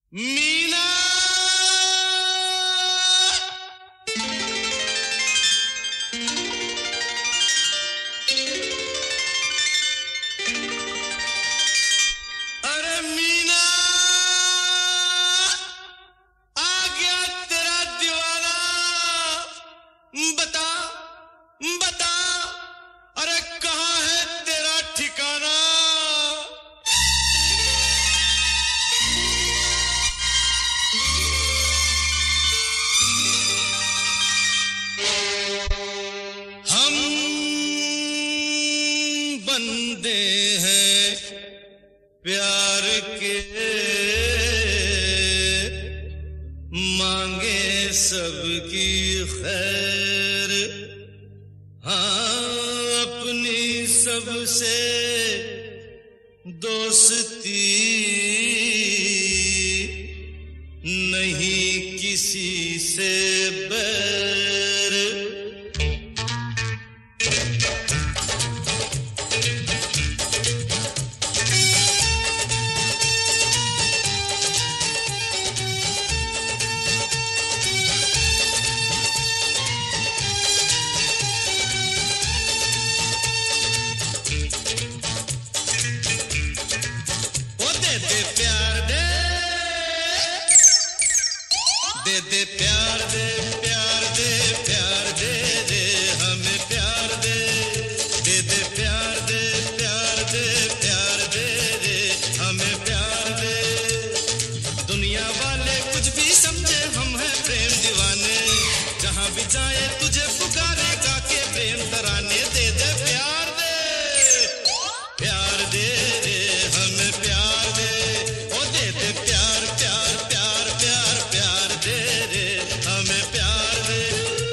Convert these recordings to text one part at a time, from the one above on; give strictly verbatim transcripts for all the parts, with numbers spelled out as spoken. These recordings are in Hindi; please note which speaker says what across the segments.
Speaker 1: मीना अरे मीना आ गया तेरा दीवाना। बता बता अरे कहाँ है तेरा ठिकाना। हम बंदे हैं प्यार के, मांगे सबकी खैर, हाँ अपनी सबसे दोस्ती, नहीं किसी से बैर। दे दे प्यार दे प्यार दे प्यार दे दे हमें प्यार दे। दे दे प्यार दे प्यार दे प्यार दे दे हमें प्यार दे। दुनिया वाले कुछ भी समझे हम हैं प्रेम दीवाने, जहां भी जाए तुझे पुकारे गा के प्रेम तराने। दे दे प्यार दे प्यार दे दे हमें प्यार दे। ओ दे दे प्यार प्यार प्यार प्यार प्यार दे दे हमें प्यार दे।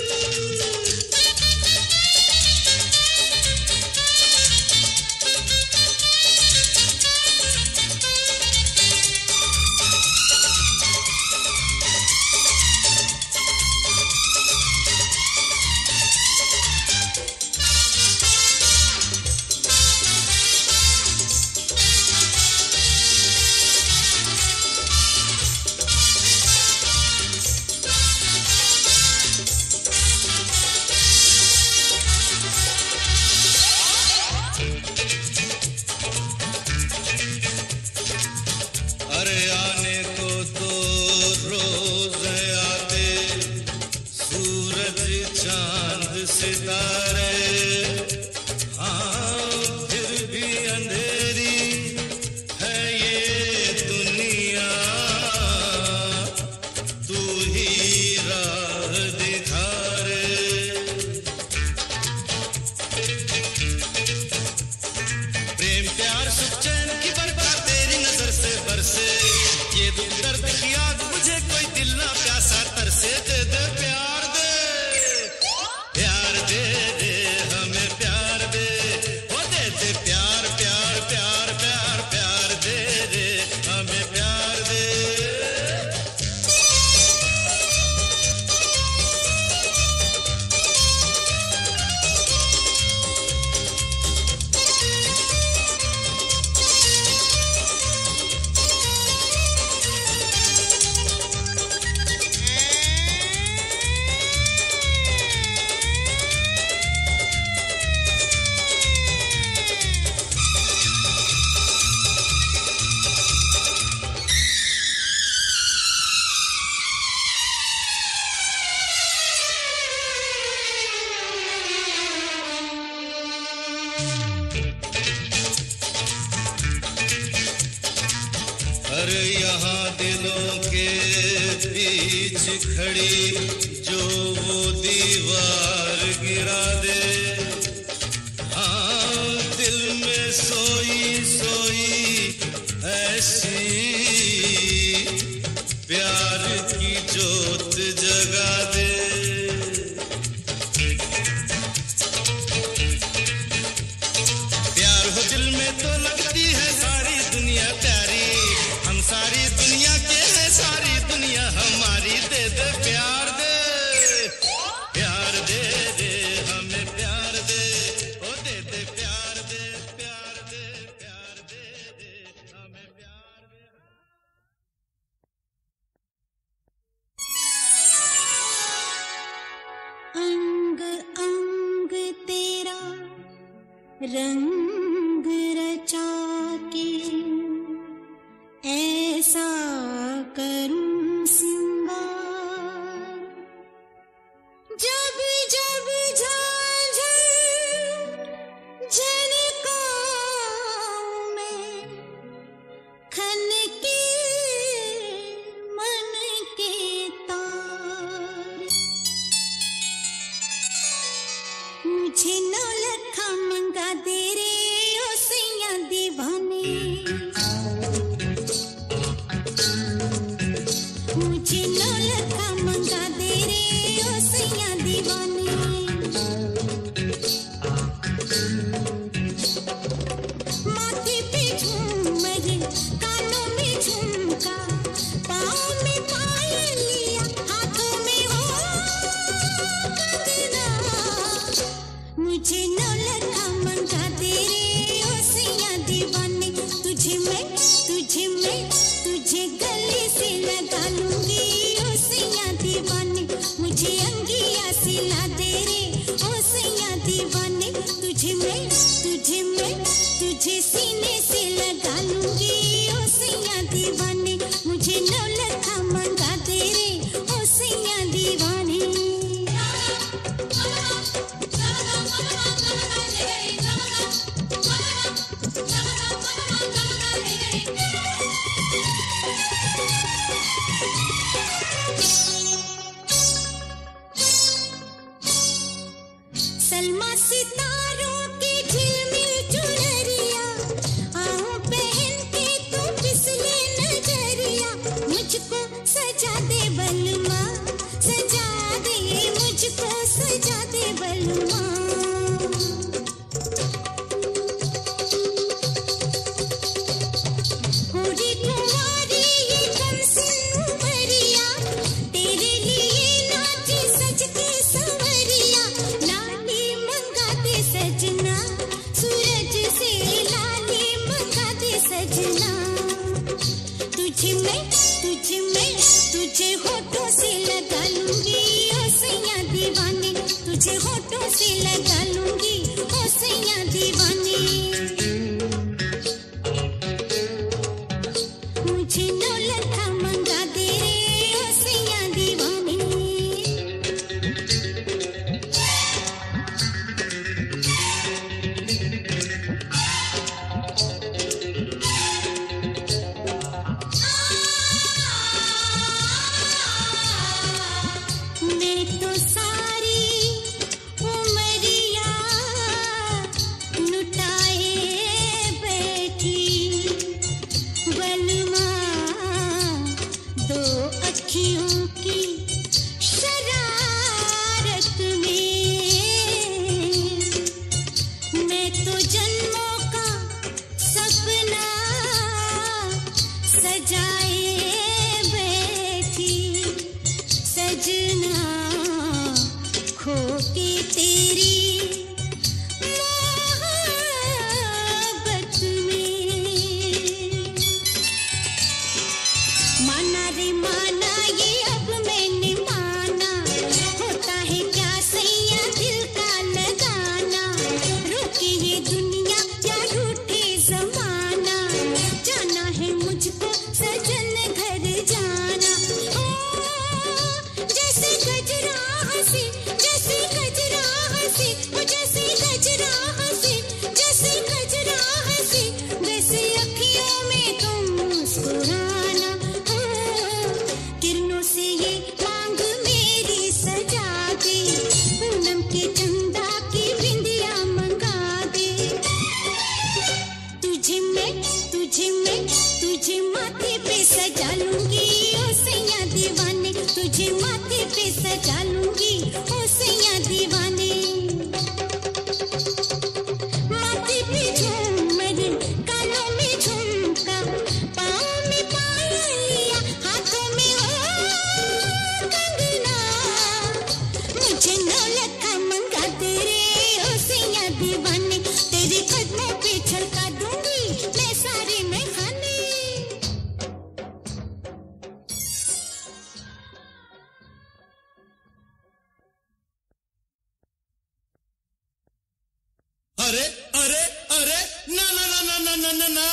Speaker 1: अरे आने को तो रोज आते सूरज चांद सितारे, हाँ फिर भी अंधेरी है ये दुनिया, तू ही राह दिखा रे। प्रेम प्यार सुख चैन की बरकत तेरी नजर से बरसे, ये दुख दर्द की आग मुझे कोई दिल ना प्यासा तरसे। दे दे प्यार दे प्यार दे दे हमें प्यार दे। ओ दे दे प्यार प्यार प्यार प्यार प्यार दे दे हमें प्यार दे। अरे यहाँ दिलों के बीच खड़ी जो वो दीवार गिरा दे, हाँ दिल में सोई सोई ऐसी प्यार की जोत जगा दे। प्यार हो दिल में तो लगती है सारी दुनिया प्यारी, हम सारी दुनिया के हैं सारी दुनिया हमारी। दे दे प्यार दे प्यार दे दे हमें
Speaker 2: रंग रचा के ऐसा करूं सिंगार, जब जब झांझर झनकाऊं मैं, खनके मन के तार। मुझे नौलखा मंगा दे रे ओ सैया दीवाने, मुझे नौलखा मंगा दे रे ओ सैया दीवाने। माथे पे झूमर, कानों में झुमका, पाँव में पायलिया, हाथों में हो कंगना। मुझे नौलखा मंगा दे रे ओ सैया दीवाने। तुझे मैं तुझे मैं तुझे गले से लगा लूंगी ओ सैया दीवाने। मुझे अंगिया सिला दे रे ओ सैया दीवाने। तुझे मैं तुझे मैं तुझे सीने से लगा लूंगी ओ सैया दीवाने। मुझे नौलखा मंगा दे रे ओ सैया दीवाने। सलमा सितारों की झिलमिल चुनरिया, आऊं पहन के तू फिसले नजरिया। मुझको सजा दे बलमा, सजा दे मुझको सजा दे बलमा। होरी कुंवारी ये कमसिन उमरिया, तेरे लिए नाची सज के संवरिया। लाली मंगा दे सजना, सूरज से लाली मंगा दे सजना। तुझे मैं तुझे मैं तुझे होठों से लगा लूंगी ओ सैया दीवाने। तुझे होठों से लगा लूंगी ओ सैया दीवाने। मुझे नौलखा मंगा दे रे ओ सैया दीवाने। मैं तो सारी उमरिया लुटाए बैठी, बलमा दो अखियों की शरारत में। मैं तो जन्मों का सपना सजाए बैठी, सजना खो के तेरी मोहब्बत में। माना रे माना ये अब मैंने माना, होता है क्या सैया दिल का लगाना। रोके ये दुनिया या रूठे जमाना, जाना है मुझको सजन घर जाना। ओ जैसे गजरा हंसी, जैसे गजरा हंसी, ओ जैसे गजरा हंसी, जैसे गजरा हंसी, वैसे अखियों में तुम मुस्कुराना। ओ किरणों से ये मांग मेरी सजा दे, पूनम के चंदा की बिंदिया मंगा दे। तुझे मैं तुझे मैं तुझे माथे पे सजा लूंगी ओ सैया दीवाने। तुझे माथे पे सजा लूंगी ओ सैया दीवाने। माथे पे झूमर, कानों में झुमका, पाँव में पायलिया, हाथों में हो कंगना। मुझे नौलखा मंगा दे रे ओ सैया दीवाने। तेरे कदमों पे छलका दूंगी मैं सारे में खाने।
Speaker 1: अरे अरे अरे ना ना ना ना ना ना ना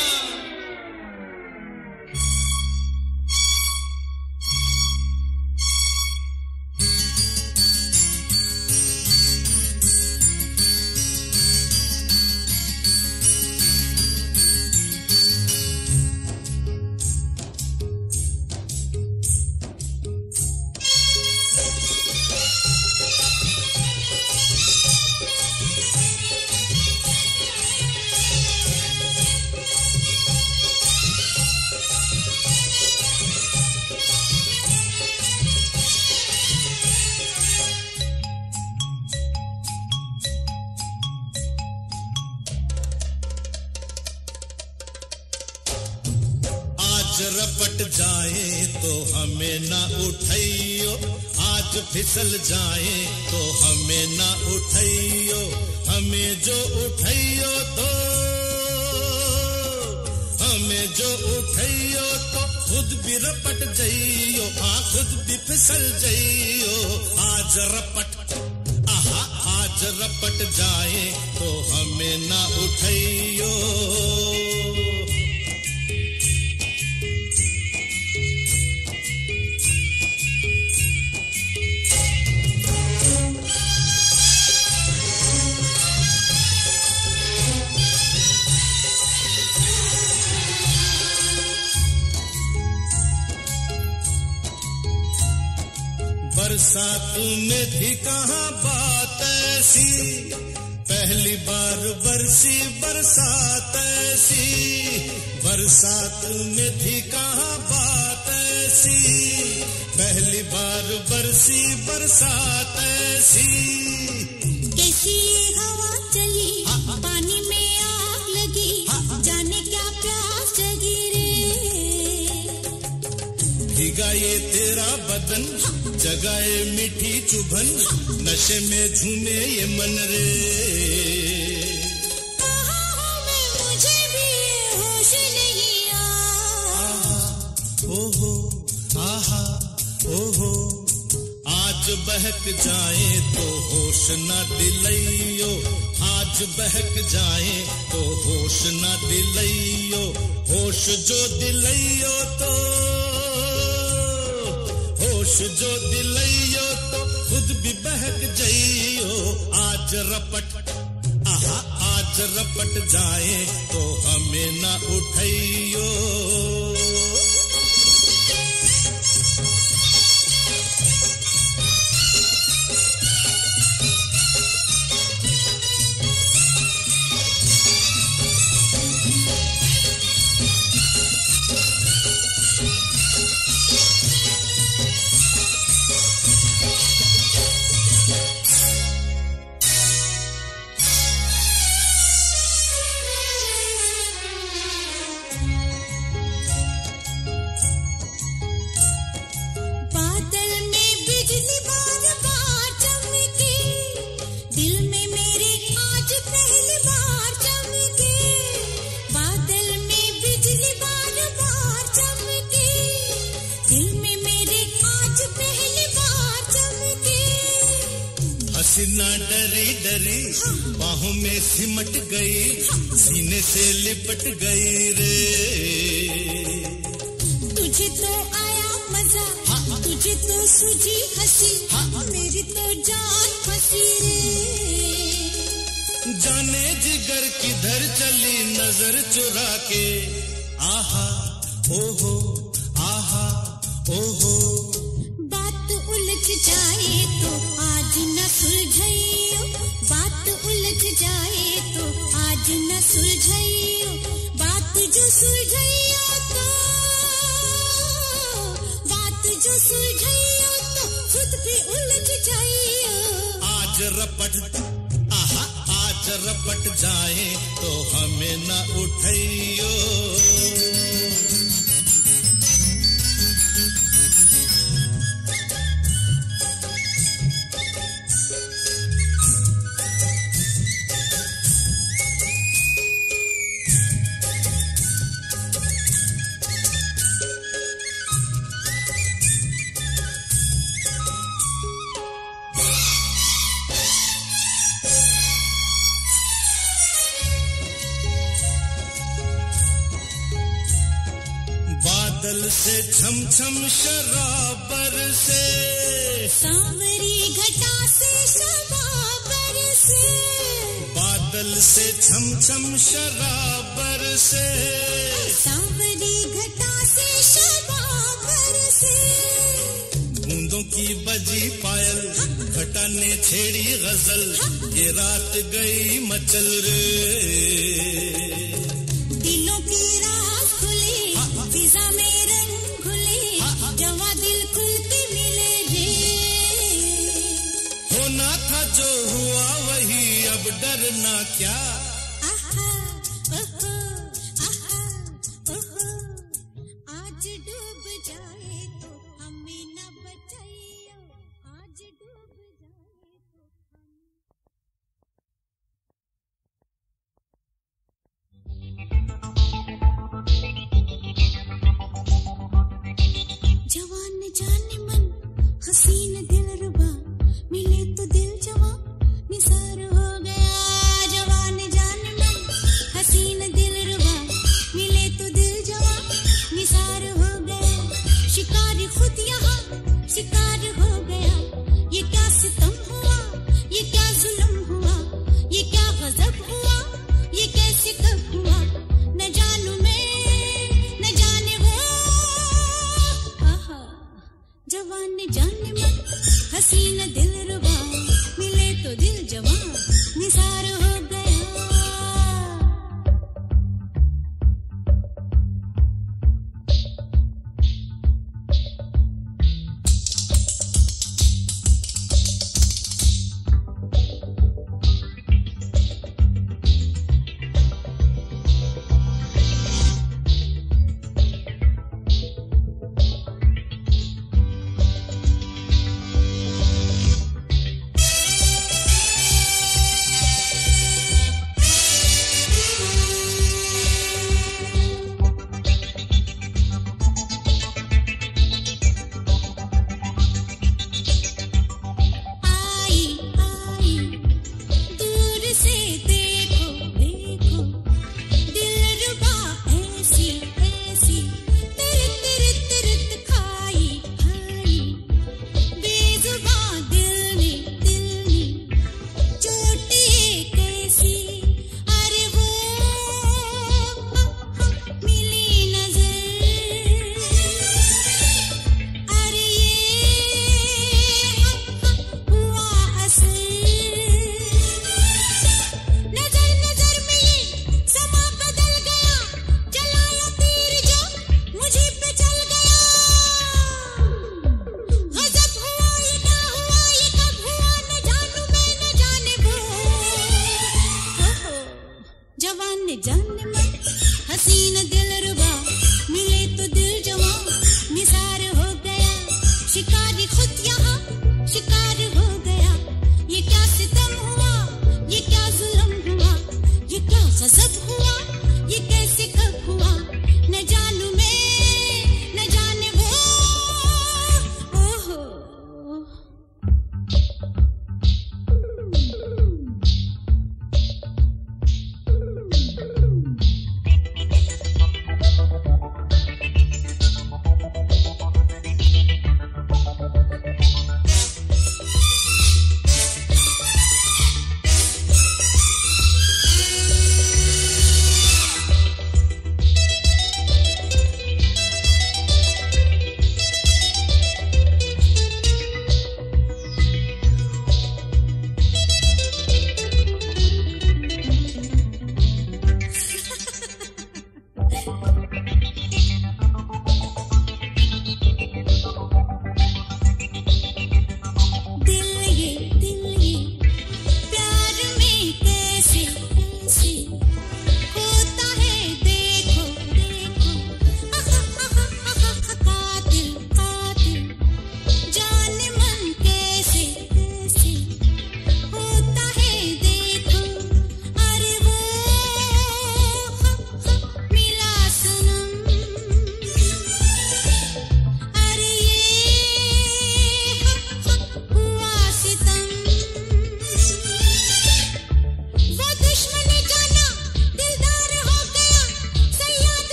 Speaker 1: रपट जाए तो हमें ना उठाइयो, आज फिसल जाए तो हमें ना उठाइयो, हमें जो उठाइयो तो हमें जो उठाइयो तो खुद भी रपट जाइयो, हाँ खुद भी फिसल जाइयो। आज रपट आहा आज रपट जाए तो हमें ना उठाइयो। बरसात में थी कहाँ बात ऐसी, पहली बार बरसी बरसात ऐसी, बरसात में थी कहाँ बात ऐसी, पहली बार बरसी बरसात ऐसी।
Speaker 2: कैसी हवा चली पानी में आग लगी, जाने क्या प्यास जगी रे।
Speaker 1: भीगा ये तेरा बदन जगाए मीठी चुभन, नशे में झूमे ये मन रे।
Speaker 2: कहाँ हूँ मैं मुझे भी होश नहीं आहा,
Speaker 1: ओहो आहा ओहो। आज बहक जाए तो होश न दिलाइयो, आज बहक जाए तो होश न दिलाइयो, होश जो दिलाइयो तो होश जो दिलाइयो तो खुद भी बहक जाइयो। आज रपट आहा आज रपट जाए तो हमें ना उठाइयो। हसीना डरी डरी बाहों में सिमट गई, सीने से लिपट गई रे।
Speaker 2: तुझे तो आया मजा, तुझे तो सूझी हंसी, मेरी तो जान फंसी रे।
Speaker 1: जाने जिगर किधर चली नजर चुरा के, आहा ओहो आहा ओहो।
Speaker 2: बात उलझ जाए तो आज न सुलझाइयो, बात उलझ जाए तो आज न सुलझाइयो, बात जो सुलझाइयो तो बात जो सुलझाइयो तो खुद भी उलझ जाइयो।
Speaker 1: आज रपट आहा आज रपट जाए तो हमें न उठाइयो। बादल से छम छम शराब बरसे,
Speaker 2: सांवरी घटा से शबाब बरसे,
Speaker 1: बादल से छम छम शराब बरसे,
Speaker 2: सांवरी घटा से शबाब बरसे,
Speaker 1: बूंदों की बजी पायल, घटा ने छेड़ी गजल, ये रात गई मचल रे,
Speaker 2: दिलों की रात खुली, फिजा में रंग खुले, जवा दिल खुल के मिले रे,
Speaker 1: होना था जो हुआ वही, अब डरना क्या,
Speaker 2: आहा, ओहो, आहा, ओहो, आज डूब जाए तो हमें न बचाइयो, आज डूब जाए तो जवान जाने मन हसीन दिल रुबा, मिले तो दिल जवा निसार हो गया, जवान जाने मन हसीन दिल रुबा, मिले तो दिल जवा निसार हो गया, शिकार खुद यहाँ शिकार हो गया, ये क्या सितम हुआ, ये क्या जुल्म हुआ, ये क्या गजब हुआ, ये कैसे कब हुआ, न जानू मैं न जाने वो, आहा, जवान जाने मन हसीन दिल रुबा, मिले तो दिल जवान निसार हो गया।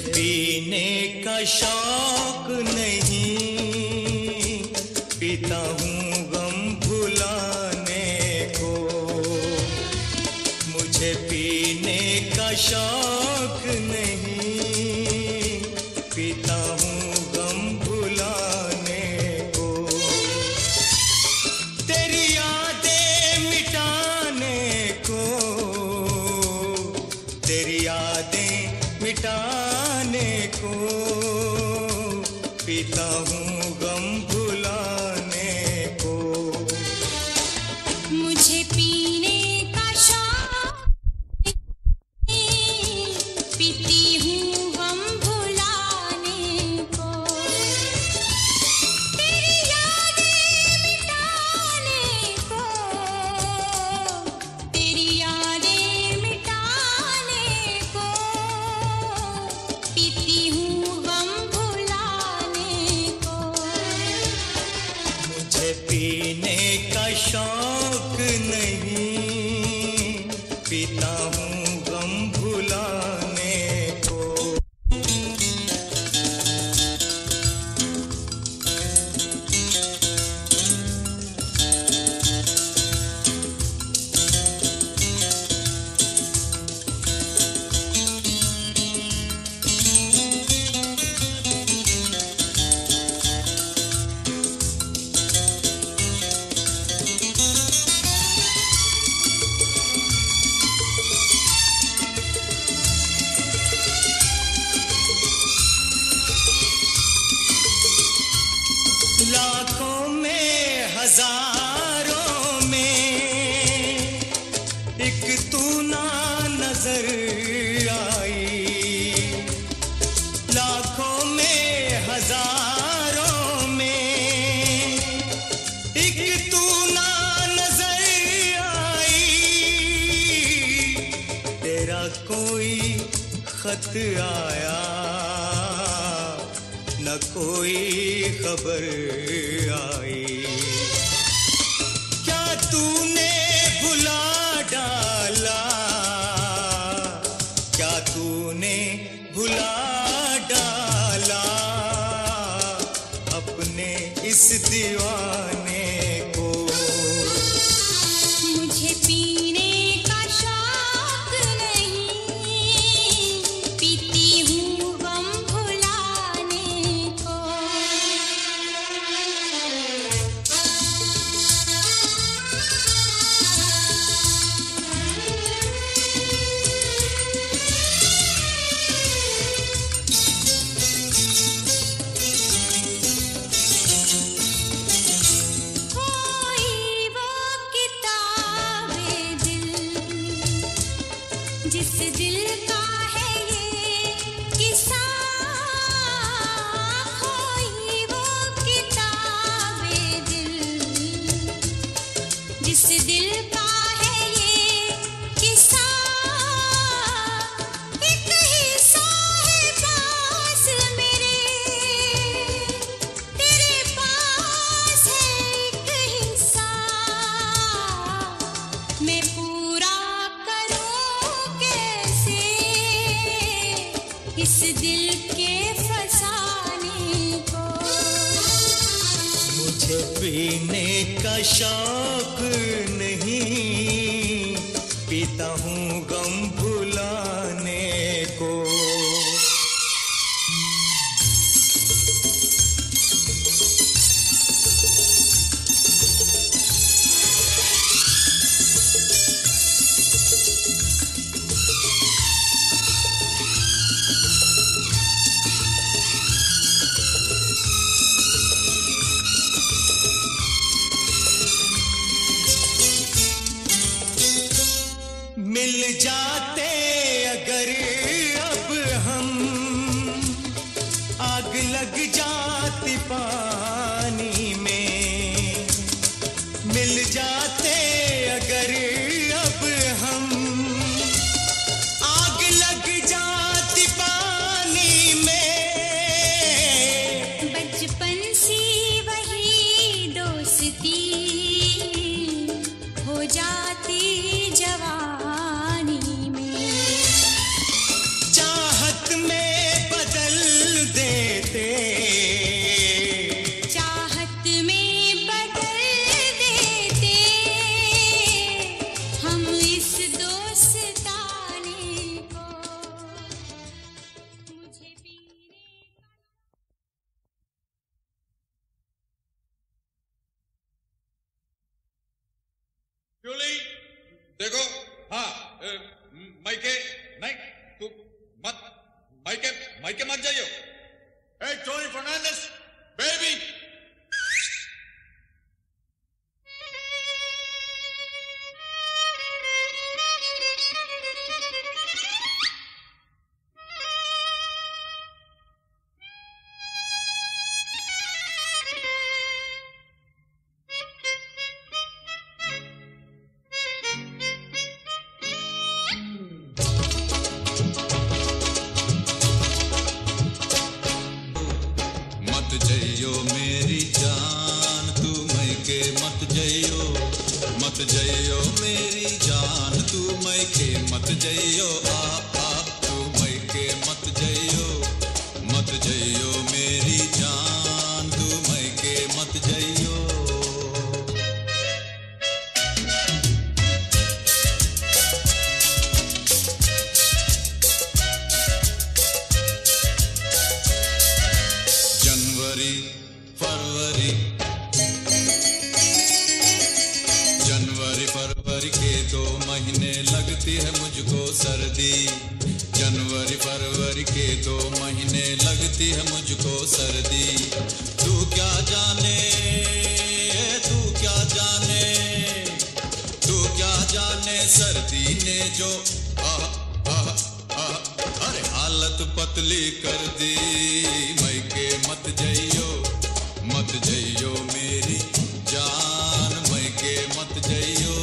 Speaker 1: पीने का शौक नहीं, पीता हूँ गम भुलाने को। मुझे पीने का शौक नहीं, पीता हूँ गम भुलाने को। तेरी यादें मिटाने को, तेरी यादें मिटाने को, पीता हूँ गम भुलाने को।
Speaker 2: मुझे पीने का शौक नहीं, पीती हूँ गम भुलाने को। तेरी यादें मिटाने को, तेरी यादें मिटाने को, पीती हूँ गम भुलाने को।
Speaker 1: मुझे पीने का शौक नहीं, पीता हूँ गम भुलाने को। लाखों में हजारों में एक तू ना नजर आई। लाखों में हजारों में एक तू ना नजर आई। तेरा कोई खत आया न कोई खबर आई। क्या तूने भुला डाला, क्या तूने भुला डाला अपने इस दीवाने को।
Speaker 2: मुझे पीने का शौक नहीं, पीती हूँ गम भुलाने को। कोई वो किताबे दिल, जिस दिल का है ये किस्सा। कोई वो किताबे दिल, जिस दिल का है ये किस्सा। एक हिस्सा है पास मेरे, तेरे पास है एक हिस्सा। मैं पूरा करूं कैसे इस दिल के फसाने को।
Speaker 1: मुझे पीने का शौक नहीं, पीता हूँ गम भुलाने को। मिल जाते अगर अब हम, आग लग जाती पानी में। मिल जाते अगर अब हम, आग लग जाती पानी में।
Speaker 2: बचपन सी वही दोस्ती हो जाती जवानी
Speaker 3: मत जइयो मेरी जान तू मैके मत जइयो आ आ तू मैके मत जइयो मत जइयो मेरी जान तू मैके मत जइयो। जनवरी फरवरी जनवरी फरवरी के दो महीने लगती है मुझको सर्दी। जनवरी फरवरी के दो महीने लगती है मुझको सर्दी। तू क्या जाने तू क्या जाने तू क्या जाने सर्दी ने जो आह आह आह अरे हालत पतली कर दी। मैके मत जइयो मत जइयो मेरी जान मैके मत जइयो।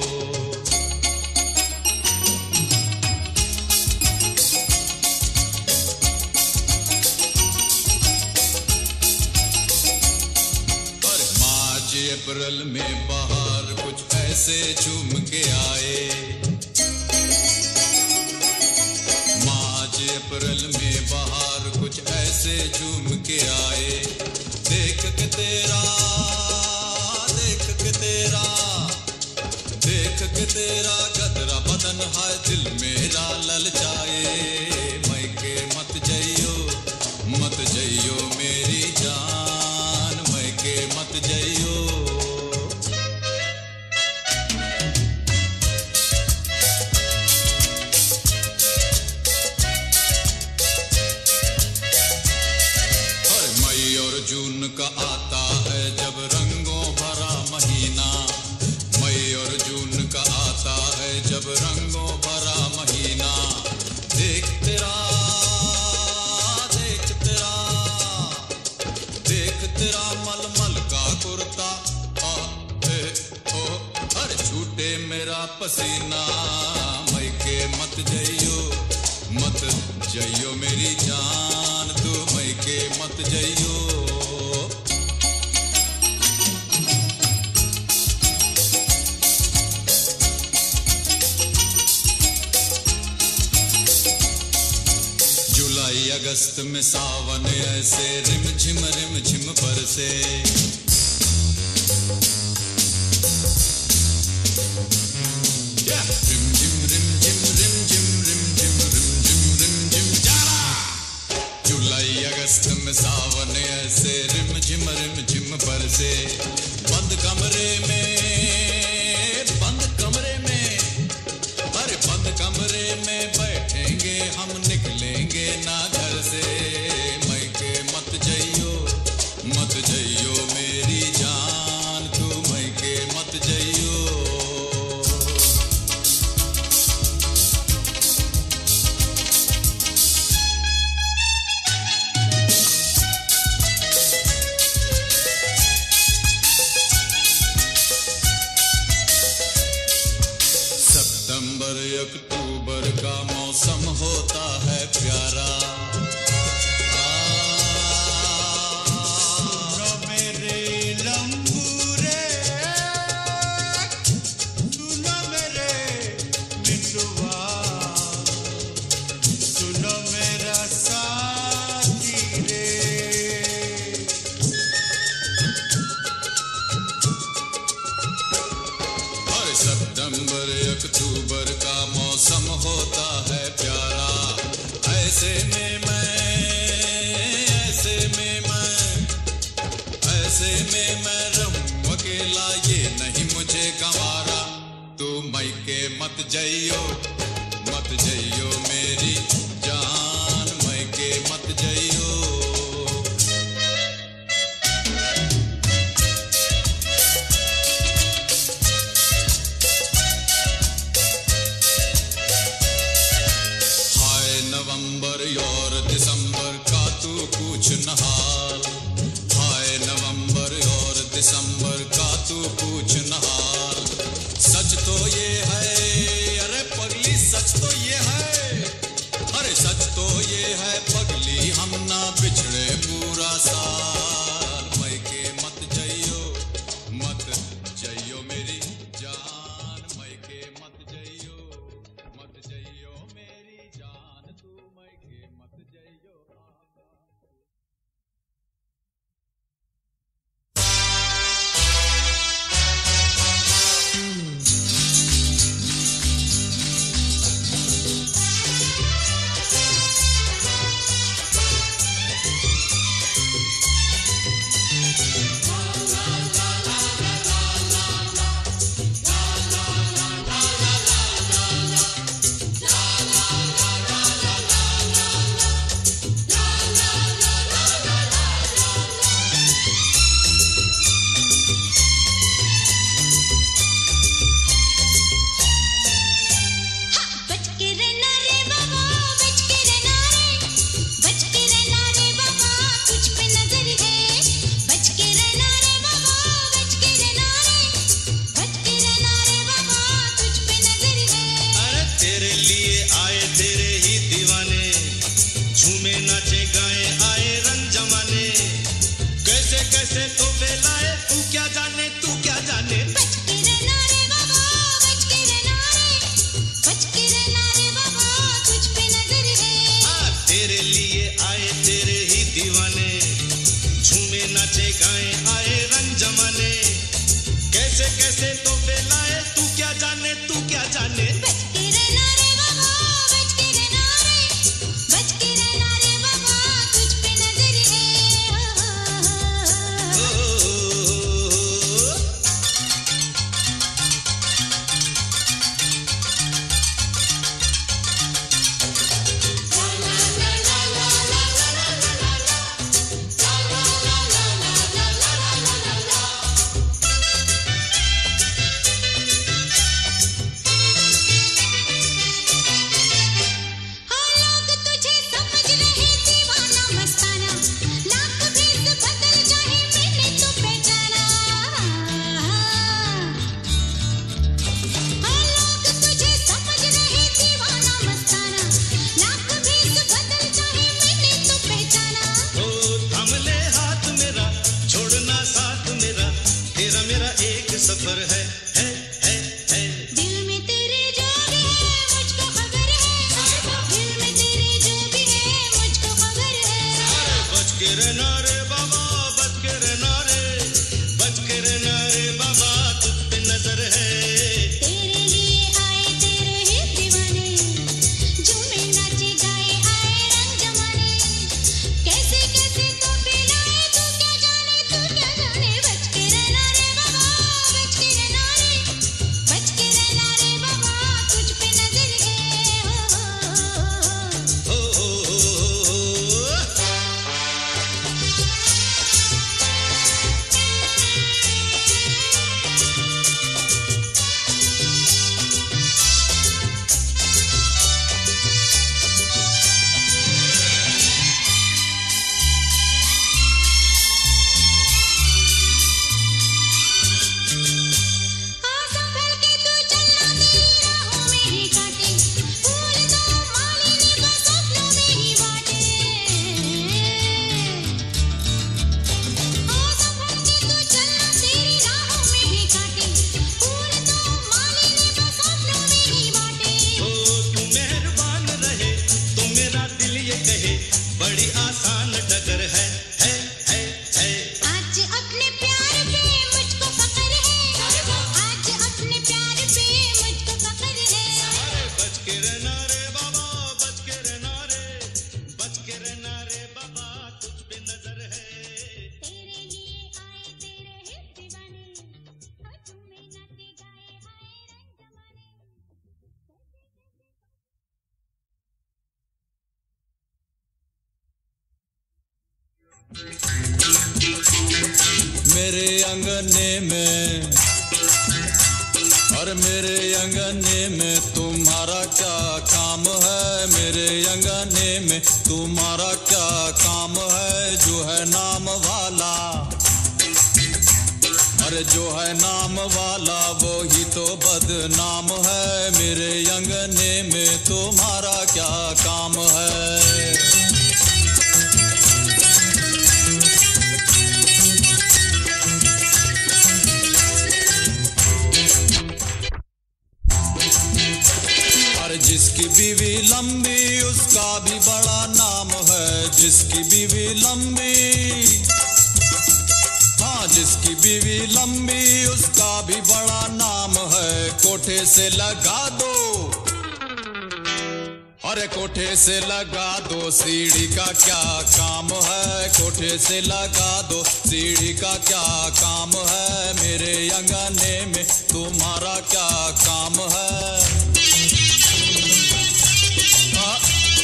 Speaker 3: और मार्च अप्रैल में बाहर कुछ ऐसे झूम के आए। मार्च अप्रैल में बाहर कुछ ऐसे झूम के आए। देख के तेरा देख के तेरा देख के तेरा गदरा बदन है दिल मेरा ललचाए। मैके मत जइयो मत जइयो मेरी जान मैके मत जइयो। जून का आता है जब रंगों भरा महीना। मई और जून का आता है जब रंगों भरा महीना। देख तेरा देख तेरा देख तेरा मलमल का कुर्ता आ ए ओ अरे छूटे मेरा पसीना। मैके मत जइयो मत जइयो मेरी जान तू मैके मत जइयो। जुलाई अगस्त में सावन ऐसे रिम झिम रिम झिम बरसे। रिम झिम रिम झिम रिम झिम रिम झिम रिम झिम रिम झिम जारा। जुलाई अगस्त में सावन ऐसे रिम झिम रिम झिम बरसे। बंद कमरे में बंद कमरे में अरे बंद कमरे में बैठेंगे हम निकलेंगे ना घर से। मैके मत जइयो मत जइयो मेरी जान तू मैके मत जइयो। सितंबर अक्टूबर का मौसम होता है प्यारा।
Speaker 1: सुनो मेरे लंबूरे सुनो मेरे मिलुआ सुनो मेरा साथी रे।
Speaker 3: और सितंबर अक्टूबर का मौसम होता है प्यारा। ऐसे में मैं ऐसे में मैं ऐसे में मैं रहूं अकेला ये नहीं मुझे गंवारा। तू मैके मत जइयो मत जइयो मेरी जान मैके मत जइयो। नवंबर और दिसंबर का तू पूछ न हाल। हाय नवंबर और दिसंबर का तू पूछ न हाल। सच तो ये है अरे पगली सच तो ये है अरे सच तो ये है पगली हम ना बिछड़े पूरा साल। मैके मत जइयो मत जइयो मेरी जान।
Speaker 1: जाने।
Speaker 2: बच के रहना रे बाबा, बच के रहना रे, बच के रहना रे बाबा, तुझ पे नजर है।
Speaker 1: ओ,
Speaker 2: हाँ लोग तुझे समझ रहे दीवाना मस्ताना, लाख भेद बदल जाए मैंने तो पहचाना। हाँ लोग तुझे समझ रहे दीवाना मस्ताना, लाख भेद बदल जाए मैंने तो पहचाना।
Speaker 1: ओ थाम ले हाथ मेरा, छोड़ना साथ मेरा, तेरा मेरा एक सफर है, है, है, है।
Speaker 2: दिल में तेरे जो भी है मुझको खबर है, दिल में तेरे जो भी है मुझको खबर है।
Speaker 1: बच के रहना रे बाबा, बच के रहना रे, बच के रहना रे बाबा, तुझ पे नजर है।
Speaker 2: तेरे लिए आए तेरे ही दीवाने, झूमे नाचे गाए आए रंग जमाने, कैसे कैसे तो पिलाए तू क्या जाने, तू क्या जाने। बच के रहना रे बाबा, बच के रहना रे, बच के रहना रे बाबा, तुझ पे नजर है।
Speaker 1: ओ, ओ, ओ, ओ, ओ।
Speaker 2: हाँ संभल के तू चलना, तेरी राहों में ही काटे, फूल तो माली ने बस अपनों में ही बांटे। हाँ संभल के तू चलना, तेरी राहों में ही काटे, फूल तो माली ने बस अपनों में ही बांटे।
Speaker 1: ओ तू मेहरबान रहे तो मेरा दिल ये कहे, बड़ी आसान डगर है, है, है, है।
Speaker 2: आज अपने प्यार पे मुझको फख्र है, आज अपने प्यार पे मुझको फख्र है।
Speaker 1: बच के रहना रे बाबा, बच के रहना रे, बच के रहना रे बाबा, तुझ पे नजर है।
Speaker 2: तेरे लिए आए तेरे ही दीवाने, हाँ झूमे नाचे गाए आए रंग जमाने।
Speaker 3: मेरे अंगने में और मेरे अंगने में तुम्हारा क्या काम है, मेरे अंगने में तुम्हारा क्या काम है। जो है नाम वाला, अरे जो है नाम वाला वो ही तो बदनाम है। मेरे अंगने में तुम्हारा क्या काम है। अरे जिसकी बीवी लंबी उसका भी बड़ा नाम है, जिसकी बीवी लंबी, हाँ जिसकी बीवी लंबी उसका भी बड़ा नाम है। कोठे से लगा दो, अरे कोठे से लगा दो, सीढ़ी का क्या काम है। कोठे से लगा दो, सीढ़ी का क्या काम है। मेरे अंगने में तुम्हारा क्या काम है। हाँ।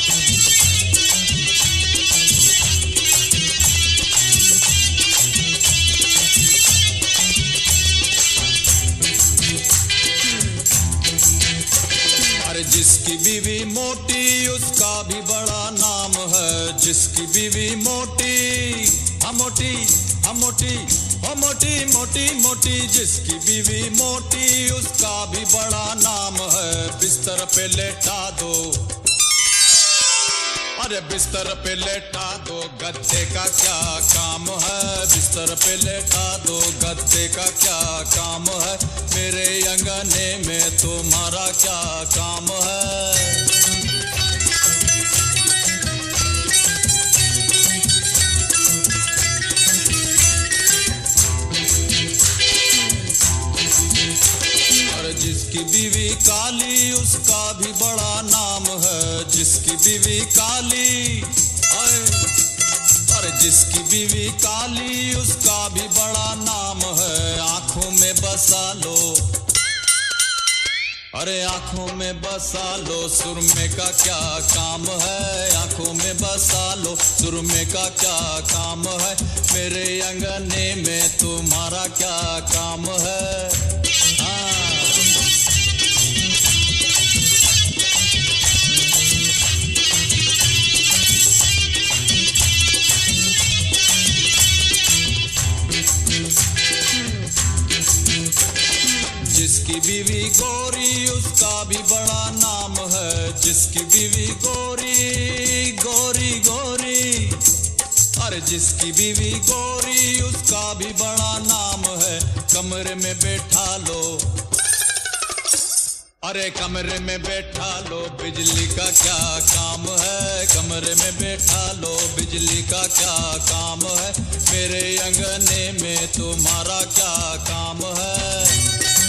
Speaker 3: अरे जिसकी बीवी मोटी उसका भी बड़ा नाम है, जिसकी बीवी मोटी, हम मोटी, हम मोटी, हम मोटी मोटी मोटी, जिसकी बीवी मोटी उसका भी बड़ा नाम है। बिस्तर पे लेटा दो, अरे बिस्तर पे लेटा दो, गद्दे का क्या काम है। बिस्तर पे लेटा दो, गद्दे का क्या काम है। मेरे अंगने में तुम्हारा क्या काम है। जिसकी जिसकी बीवी काली उसका भी बड़ा नाम है, जिसकी बीवी काली, अरे जिसकी बीवी काली उसका भी बड़ा नाम है। आंखों में बसा लो, अरे आंखों में बसा लो, सुरमे का क्या काम है, आंखों में बसा लो, सुरमे का क्या काम है, मेरे अंगने में तुम्हारा क्या काम है। हाँ जिसकी बीवी गोरी उसका भी बड़ा नाम है, जिसकी बीवी गोरी गोरी गोरी, अरे जिसकी बीवी गोरी उसका भी बड़ा नाम है। कमरे में बैठा लो, अरे कमरे में बैठा लो, बिजली का क्या काम है, कमरे में बैठा लो, बिजली का क्या काम है, मेरे अंगने में तुम्हारा क्या काम है।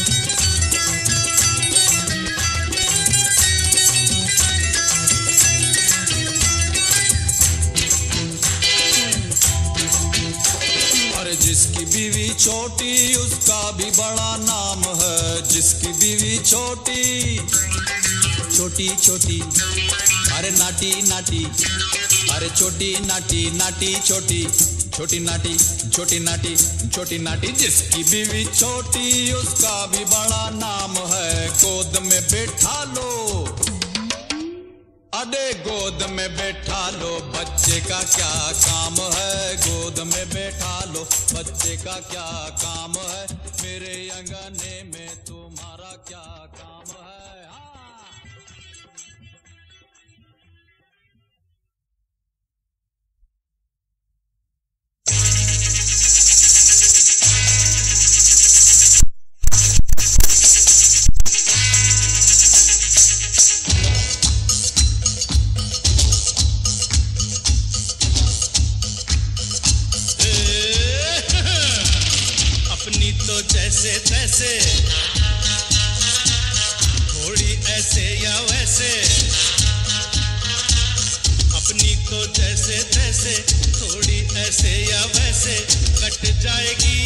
Speaker 3: जिसकी बीवी छोटी उसका भी बड़ा नाम है, जिसकी बीवी छोटी छोटी छोटी, अरे नाटी नाटी, अरे छोटी नाटी नाटी छोटी, छोटी नाटी छोटी नाटी छोटी नाटी, जिसकी बीवी छोटी उसका भी बड़ा नाम है। गोद में बैठा लो, अरे गोद में बैठा लो, बच्चे का क्या काम है, गोद में बैठा लो, बच्चे का क्या काम है, मेरे अंगने में तुम्हारा क्या काम है। हाँ।
Speaker 1: जैसे तैसे, थोड़ी ऐसे या वैसे, अपनी तो जैसे तैसे, थोड़ी ऐसे या वैसे कट जाएगी।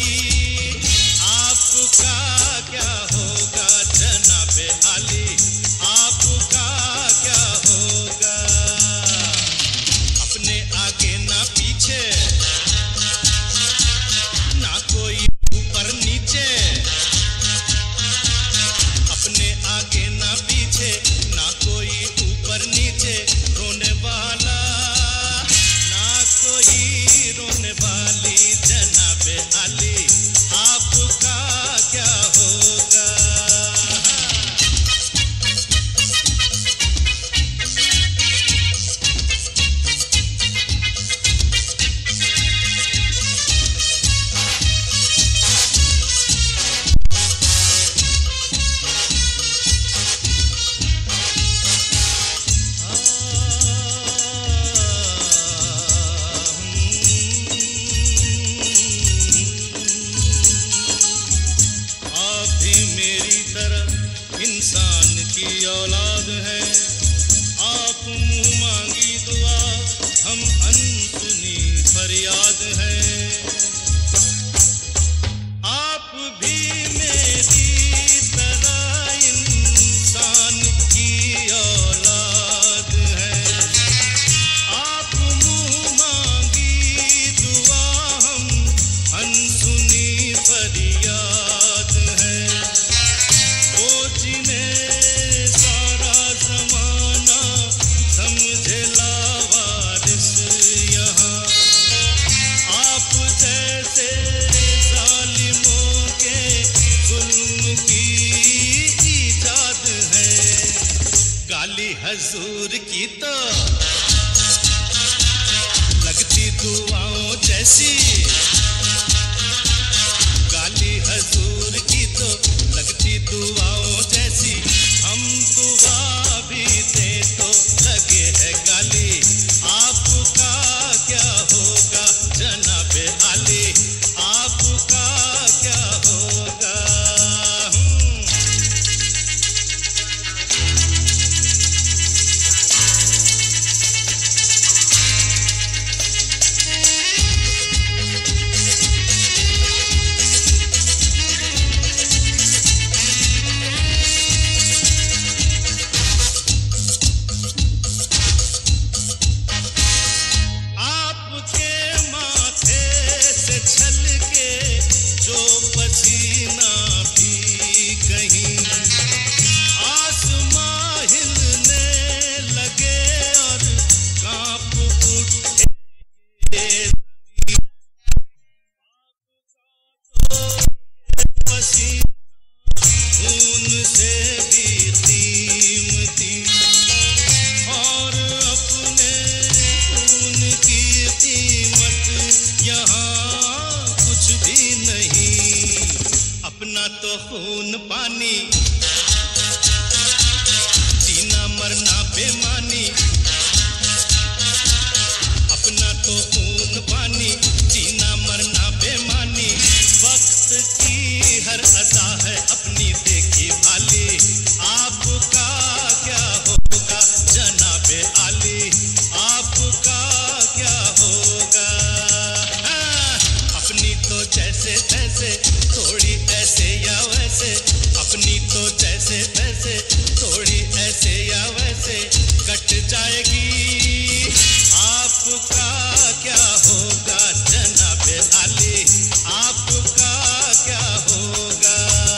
Speaker 1: आपका क्या होगा जनाबे आली, आपका क्या होगा, अपने आगे ना पीछे, ना कोई ऊपर नीचे, अपने आगे ना पीछे, ना कोई ऊपर नीचे, रोने वाला ना कोई रोने वाली जनाबे आली, आपका क्या होगा। इंसान की औलाद है, आप मुँह मांगी दुआ, हम अनसुनी फरियाद है। आप भी मेरी तरह इंसान की औलाद है, आप मुँह मांगी दुआ, हम अनसुनी फरियाद है। वो जिन्हें सारा ज़माना समझे लावारिस यहाँ, आप जैसे ज़ालिमों के जुल्म की ईजाद है। गाली हजूर की तो लगती दुआओं जैसी, गाली हजूर की तो लगती दुआओं जैसी, हम दुआ भी दे तो लगे है गाली, आपका क्या होगा जनाबे आली, आपका क्या होगा। अपना तो खून पानी, जीना मरना बेमानी, अपना तो खून पानी, जीना मरना बेमानी, वक्त की हर अदा है अपनी देखी भाली, आपका क्या होगा जनाबे आली, आपका क्या होगा, हाँ, अपनी तो जैसे तैसे थोड़ी ऐसे या वैसे, अपनी तो जैसे तैसे थोड़ी ऐसे या वैसे कट जाएगी, आपका क्या होगा जनाबे आली, आपका क्या होगा,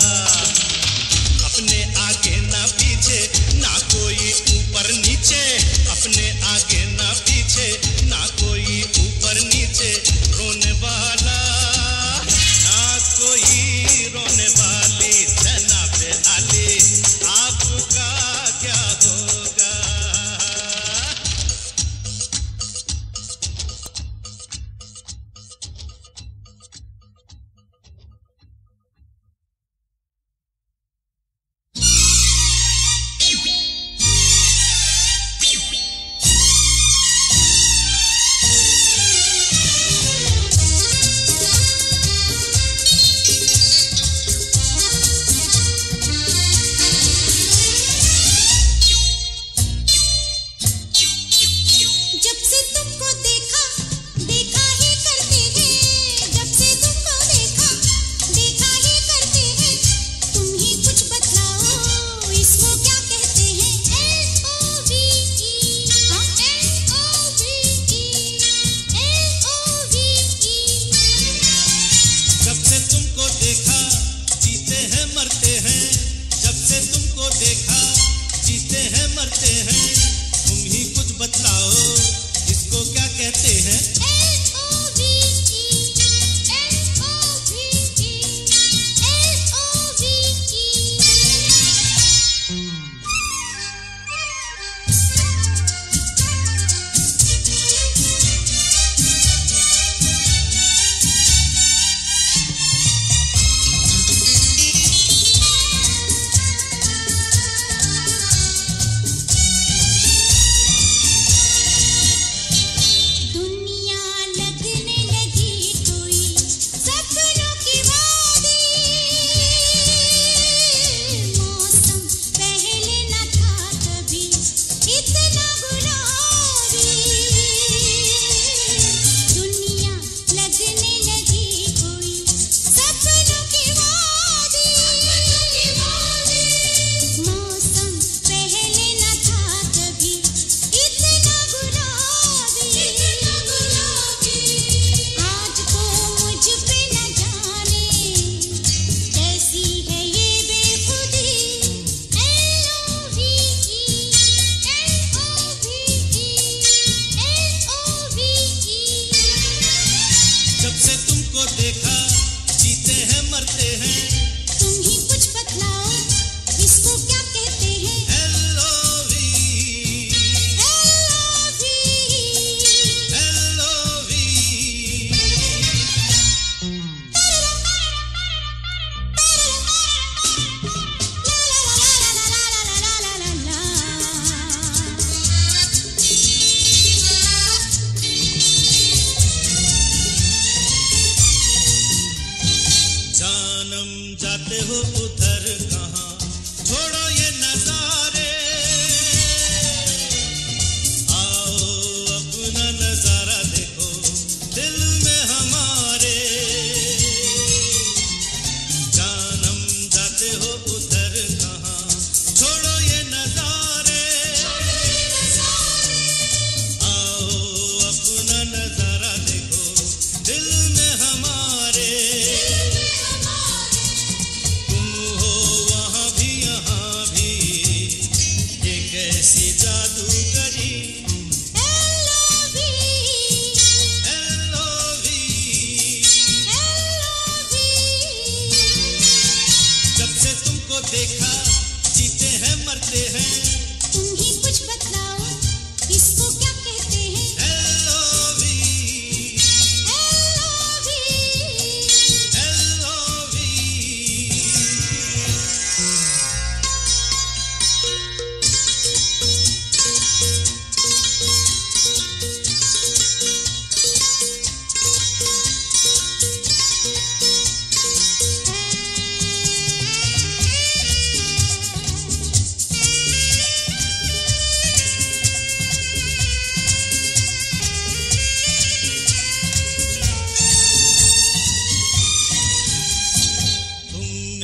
Speaker 1: अपने आगे ना पीछे ना कोई ऊपर नीचे, अपने आगे ना पीछे ना कोई ऊपर नीचे, रोने वाला ना कोई रोने वाली, जनाबे आली आपका क्या होगा।
Speaker 2: जब से तुमको देखा देखा ही करते हैं, जब से तुमको देखा देखा ही करते हैं, तुम ही कुछ बतलाओ इसको क्या कहते हैं, एल ओ वी ई, हाँ L O V E, L O V E.
Speaker 1: जब से तुमको देखा जीते हैं मरते हैं, जब से तुमको देखा जीते हैं मरते हैं, तुम ही कुछ बतलाओ इसको क्या कहते हैं,
Speaker 2: L O V E, L O V E, L O V E. दुनिया लगने लगी कोई सपनों की वादी, मौसम पहले न था कभी इतना गुलाबी, दुनिया लगने लगी कोई सपनों की वादी, मौसम पहले न था कभी इतना गुलाबी, आज तो मुझ पे न जाने कैसी है ये बेखुदी, L O V E, L O V E, L O V E.
Speaker 1: जब से तुमको देखा जीते हैं मरते हैं,
Speaker 2: तुम ही कुछ बतलाओ इसको क्या कहते हैं,
Speaker 1: L O V
Speaker 2: L O V E.
Speaker 1: L O V जानम जाते हो उधर कहाँ, छोड़ो ये नजारे, आओ अपना नजारा देखो दिल में हमारे, जानम जाते हो उधर कहाँ, छोड़ो ये नजारे, आओ अपना नजारा देखो दिल में हमारे, तुम हो वहाँ भी यहाँ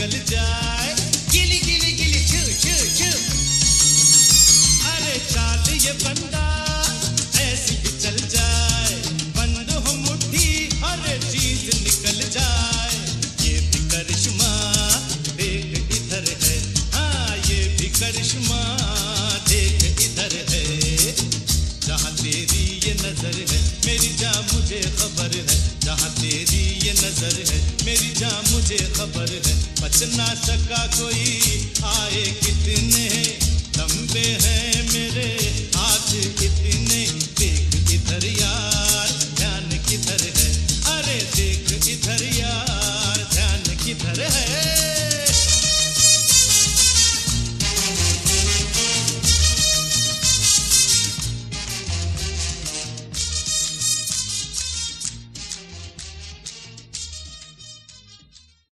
Speaker 1: निकल जाए। गिली गिली गिली छू छू छू, अरे चाल ये बंदा ऐसी भी चल जाए, बंद हो मुट्ठी अरे चीज निकल जाए। ये भी करिश्मा देख इधर है, हाँ ये भी करिश्मा देख इधर है। जहाँ तेरी ये नजर है मेरी जान मुझे खबर है, जहाँ तेरी ये नजर है मेरी जान मुझे खबर है। बच ना सका कोई आए कितने लंबे हैं मेरे हाथ इतने। देख इधर यार ध्यान किधर है, अरे देख इधर यार ध्यान किधर है।